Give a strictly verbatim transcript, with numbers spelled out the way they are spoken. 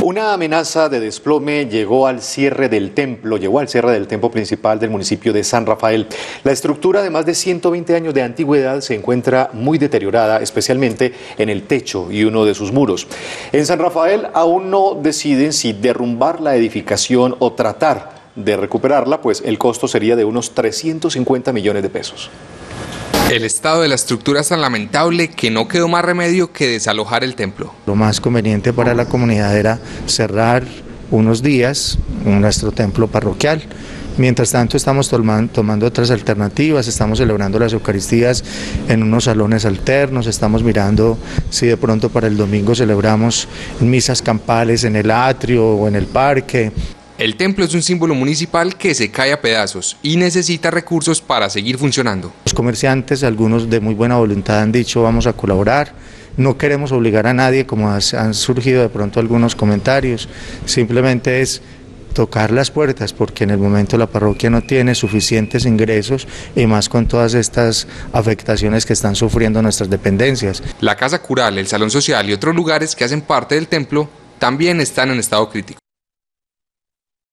Una amenaza de desplome llegó al cierre del templo, llegó al cierre del templo principal del municipio de San Rafael. La estructura de más de ciento veinte años de antigüedad se encuentra muy deteriorada, especialmente en el techo y uno de sus muros. En San Rafael aún no deciden si derrumbar la edificación o tratar de recuperarla, pues el costo sería de unos trescientos cincuenta millones de pesos. El estado de la estructura es tan lamentable que no quedó más remedio que desalojar el templo. Lo más conveniente para la comunidad era cerrar unos días nuestro templo parroquial. Mientras tanto estamos tomando otras alternativas, estamos celebrando las Eucaristías en unos salones alternos, estamos mirando si de pronto para el domingo celebramos misas campales en el atrio o en el parque. El templo es un símbolo municipal que se cae a pedazos y necesita recursos para seguir funcionando. Los comerciantes, algunos de muy buena voluntad, han dicho vamos a colaborar. No queremos obligar a nadie, como han surgido de pronto algunos comentarios. Simplemente es tocar las puertas, porque en el momento la parroquia no tiene suficientes ingresos y más con todas estas afectaciones que están sufriendo nuestras dependencias. La casa cural, el salón social y otros lugares que hacen parte del templo también están en estado crítico.